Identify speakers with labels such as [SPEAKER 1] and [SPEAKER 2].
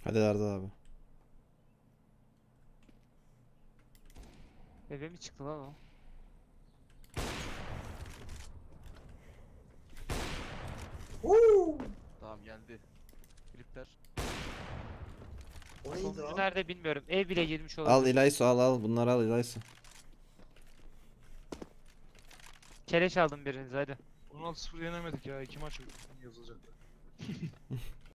[SPEAKER 1] Hadi Arda abi.
[SPEAKER 2] Eve mi çıktı lan o?
[SPEAKER 3] Tamam geldi. Klipler.
[SPEAKER 4] O neydi
[SPEAKER 2] Sonuncu
[SPEAKER 4] o?
[SPEAKER 2] nerede bilmiyorum. Ev bile girmiş
[SPEAKER 1] Al
[SPEAKER 2] olabilir.
[SPEAKER 1] İlaysu, al bunları al İlaysu.
[SPEAKER 2] Keleş aldım biriniz hadi.
[SPEAKER 5] 16-0 yenemedik ya. 2 maç yazılacak.